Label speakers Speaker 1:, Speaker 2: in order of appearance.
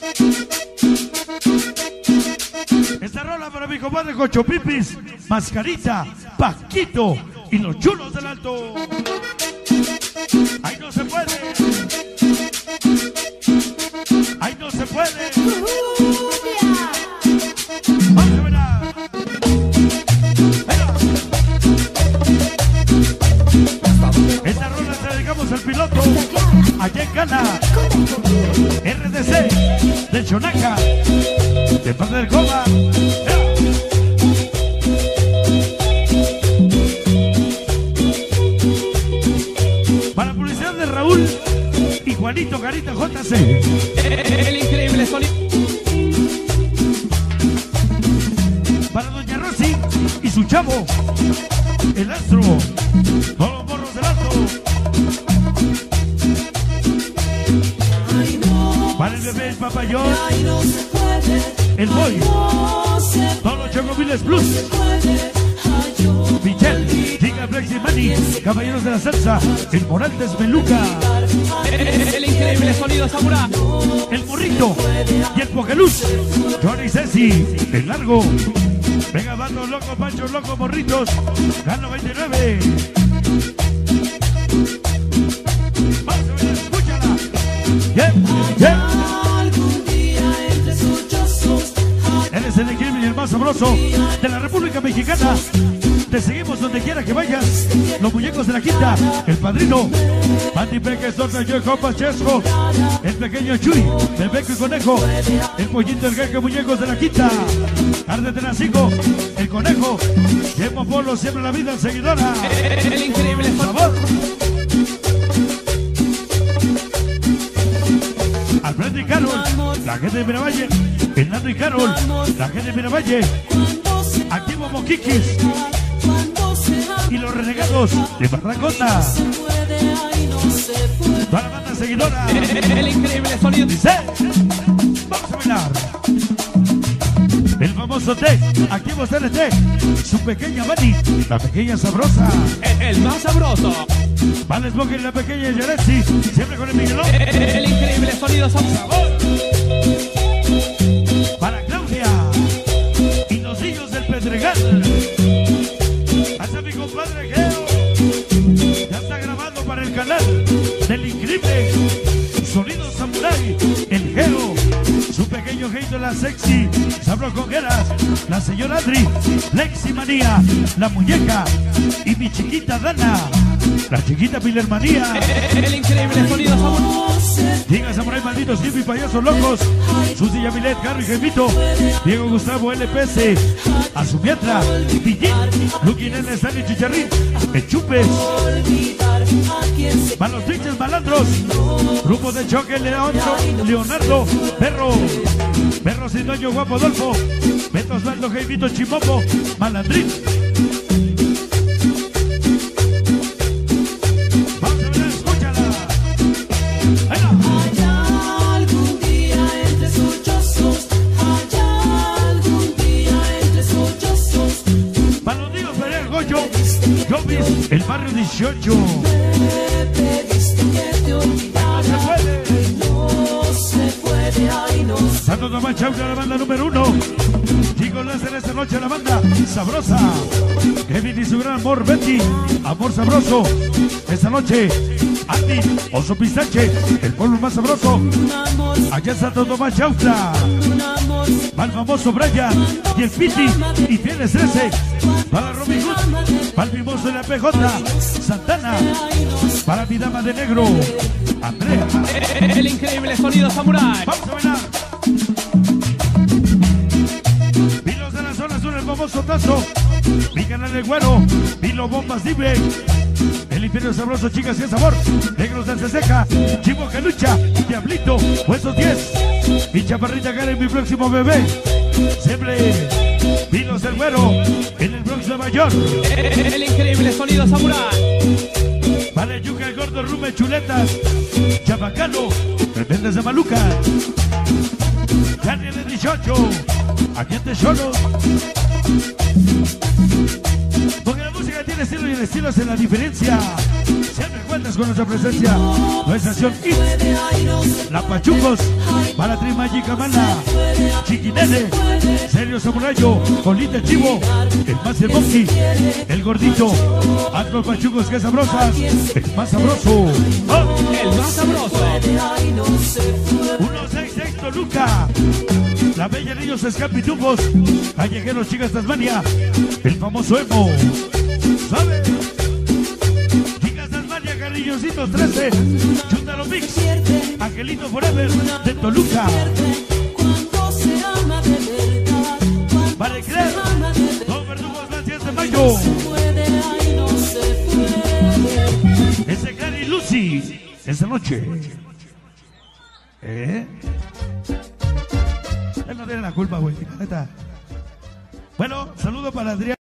Speaker 1: Esta rola para mi compadre Cocho Pipis, Mascarita, Paquito y los chulos del Alto. Ahí no se puede. Ahí no se puede. Vamos a verla. Esta rola se la dedicamos al piloto allá en Ghana, RDC de Chonaca, de parte del Coma. Para la publicidad de Raúl y Juanito Carita JC.
Speaker 2: El increíble sonido.
Speaker 1: Para Doña Rosy y su chavo, el astro, todos los morros del Alto. Para el bebé, el papayón, el boy, todos los Chocomiles Plus, Michel, Giga Flexi Mani, Caballeros de la Salsa, el Morales Beluca,
Speaker 2: El increíble sonido Samurai.
Speaker 1: el Morrito y el Pogeluz, Johnny Ceci, el Largo. Venga, Vatos Locos, Panchos Locos, Morritos, Gano 29. Vamos a ver, escúchala. Eres el increíble y el más sabroso de la República Mexicana. Te seguimos donde quiera que vayas. Los muñecos de la quinta, el padrino, Pati Peques, Torta, yo, Compas, Chesco, el pequeño Chuy, el Beco y Conejo, el pollito, el Geque, muñecos de la quinta, Tarde de Nacico, el Conejo, Tiempo Polo, siempre la vida seguidora.
Speaker 2: El increíble
Speaker 1: Sabor. Alfredo y Carol, la gente de Miravalle, Fernando y Carol, la gente de Miravalle, Activo Moquiquis y los renegados de Barracota. Toda la banda seguidora.
Speaker 2: El increíble sonido.
Speaker 1: Dice, vamos a bailar. El famoso T, Activo CLT, su pequeña Mani, la pequeña sabrosa.
Speaker 2: El más sabroso.
Speaker 1: Vale Smoker y la pequeña Yaretsi, siempre con el Miguelón.
Speaker 2: El increíble sonido Samurai.
Speaker 1: Para Claudia y los hijos del Pedregal. Hasta mi compadre Geo. Ya está grabando para el canal del increíble Sonido Samurai. El Geo, su pequeño Geito, la sexy Sabro Congueras, la señora Adri, Lexi Manía, la muñeca y mi chiquita Dana, la chiquita Pilermanía.
Speaker 2: El increíble sonido Samurai.
Speaker 1: Diga Samurai Malditos, Hippie, Payasos Locos, Susi Yamilet, Harry Gemito, Diego Gustavo LPS, Azumiatra, Pillín, Lucky Nene, Stanley Chicharrín, El Chupes, para los trinches malandros, Grupo de Choque, Leonardo, Perro Sin Dueño, Guapo Adolfo, Beto Osvaldo, Jaimito, Chimopo, Malandrín. Vamos a ver, escúchala. Ahí va.
Speaker 3: Algún día entre sollozos, allá algún día entre sollozos.
Speaker 1: Para los niños, Perea el Goyo, Jovis, el barrio 18.
Speaker 3: Me pediste que te olvidara.
Speaker 1: No se puede.
Speaker 3: No se puede, ay no se
Speaker 1: Santo Tomás Chauca, la banda número 1. Chicos, Lester, esta noche la banda sabrosa. Kevin y su gran amor, Betty, amor sabroso. Esta noche, Andy, Oso Pistache, el pueblo más sabroso. Allá en Santo Tomás Chauca. Para el famoso Brian y el Piti y Fieles 13. Para Robin Hood, para el mimoso de la PJ, Santana. Para mi dama de negro, Andrea.
Speaker 2: El increíble sonido Samurai.
Speaker 1: Vamos a bailar. Vilos de la zona sur, el famoso Tazo. Mi canal de güero, Vilo Bombas Libre. El infierno sabroso, chicas, qué sabor. Negros de Ceseja, Chivo que lucha, Diablito, Huesos 10. Mi chaparrita Karen, mi próximo bebé. Siempre Vilos del güero, en el Bronx de Nueva York.
Speaker 2: El increíble sonido Samurai.
Speaker 1: Para el Yuca, el gordo, Rume, Chuletas, Chabacano, Tremendas de Maluca. Daniel de 18, Agente Solo. Porque la música Ella tiene estilo y el estilo es en la diferencia. Siempre cuentas con nuestra presencia. Nuestra acción It's, La Pachucos, para Tri Mágica Mana, Chiquinene, Serio Samurayo, Colita Chivo, el más el Monkey, el gordito, Atlos Pachucos que sabrosas, el más sabroso. ¡Oh!
Speaker 2: El más sabroso.
Speaker 1: 166 Toluca, la bella Niños Escapitufos, Callejeros Chicas Tasmania, el famoso Emo, ¿sabe? Chicas Tasmania, Carrilloncitos 13, Chúndalo Mix, Angelito Forever de Toluca, para el Cler, Don Verdugos más 10 de mayo, ese Cler y Lucy, esta noche. Él no tiene la culpa, güey, la neta. Bueno, saludo para Adrián.